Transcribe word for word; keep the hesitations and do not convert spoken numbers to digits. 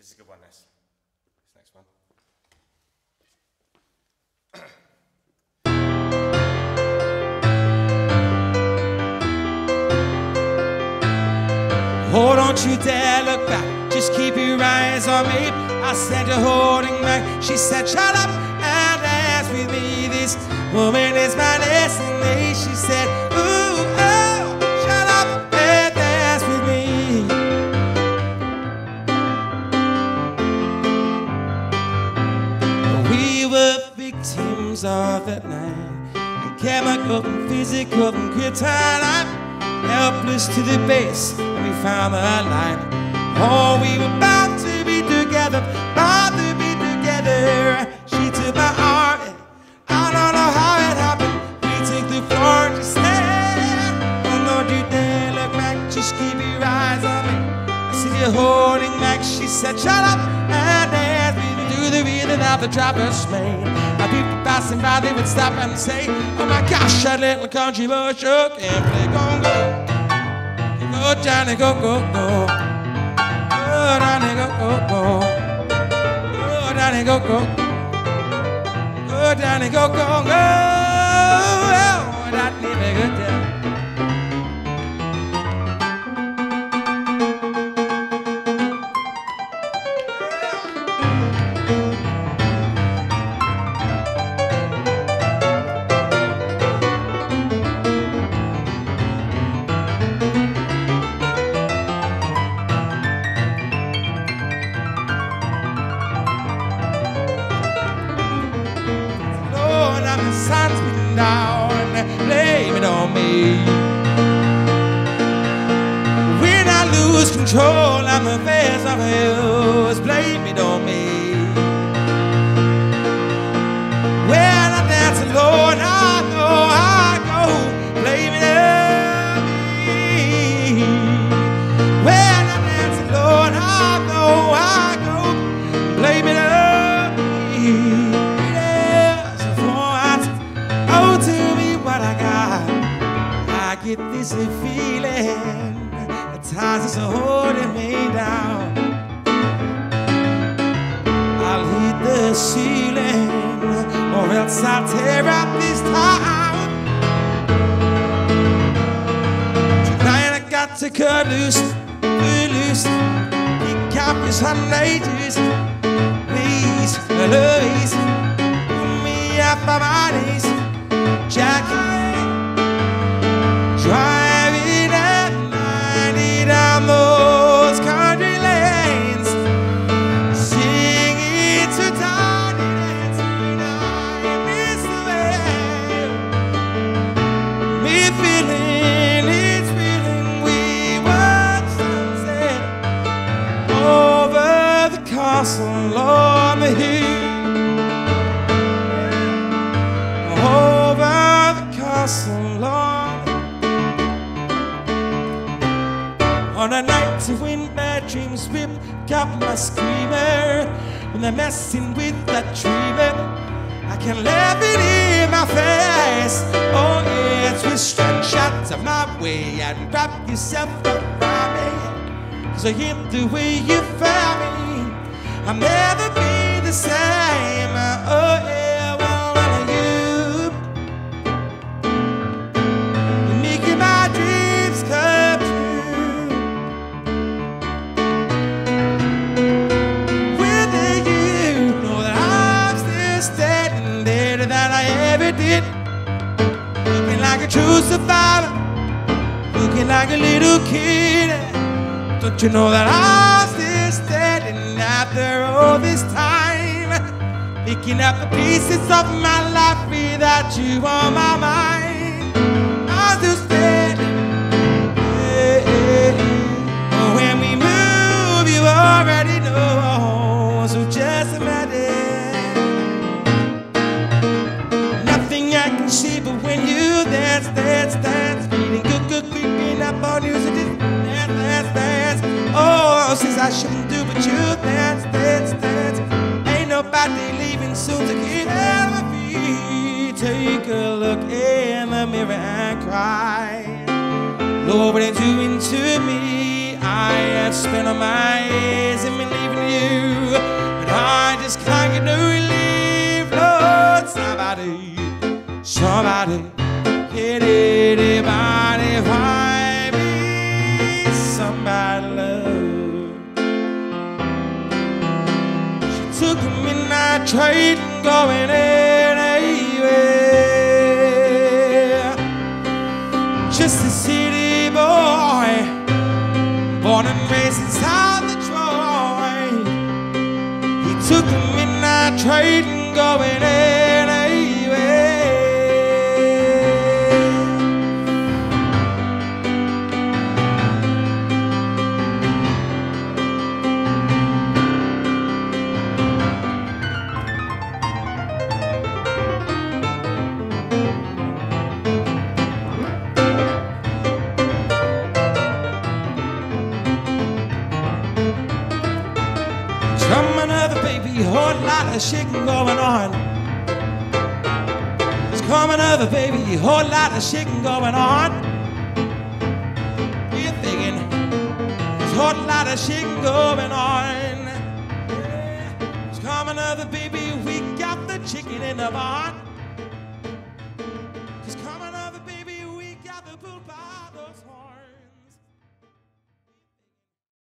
This is a good one, this. This next one. Oh, don't you dare look back, just keep your eyes on me. I said you're holding back. She said shut up and dance with me. This woman is my destiny. She said ooh, oh, shut up and dance with me. We were victims of that night, and chemical and physical and good time. Helpless to the base, and we found the light. Oh, we were bound to be together, bound to be together. She took my arm, and I don't know how it happened. We took the floor and just said, oh, don't you dare look back, just keep your eyes on me. I said, you're holding back. She said, shut up and dance with me. Do the rhythm of the driver's main. Now people passing by, they would stop and say, oh my gosh, that little country boy sure can play conga. Go Johnny, go, go, go. Go Johnny, go, go, go. Go Johnny, go, go. Go Johnny, go, go, go. Oh, that need a good time. Sun's beating down, blame it on me. When I lose control, I'm the best of yours, blame it on me. When I dance alone, I go, I go, blame it on me. When I dance alone, I go, I go, blame it on me. I get this feeling at times it's holding me down. I'll hit the ceiling or else I'll tear up this town. Tonight I got to cut loose, loose, pick up his hundreds. Please, please, put me up on my knees, Jackie. Driving at ninety down those country lanes, singing to Tiny Dance, and I miss the way. Me feeling, it's feeling we watch sunset over the castle on the hill, over the castle on. On a night when bad dreams whip up my screamer, when they're messing with that dreamer, I can laugh it in my face. Oh yes, with strong shots of my way and wrap yourself around me. Cause I hit the way you found me, I'll never be the same. Oh yeah, well, well you, you're making my dreams come true. That I ever did, looking like a true survivor, looking like a little kid. Don't you know that I'm still standing after all this time, picking up the pieces of my life without you on my mind. I'm still standing. Hey, hey, hey. When we move, you already know, so just imagine. I can see, but when you dance, dance, dance, feeling good, good, creeping up on you, so just dance, dance, dance. Oh, since I shouldn't do, but you dance, dance, dance. Ain't nobody leaving soon to get out of my feet. Take a look in the mirror and cry. Lord, what are you doing to me? I have spent all my years in believing you, but I just can't get no relief. Lord, somebody, somebody, get anybody find me somebody love. She took a midnight train going anywhere, just a city boy, born and raised in South Detroit. He took the midnight train going anywhere. Come another baby, whole lot of shaking going on. There's come another baby, whole lot of shaking going on. We're thinking there's a whole lot of shaking going on. Yeah. There's come another baby, we got the chicken in the barn.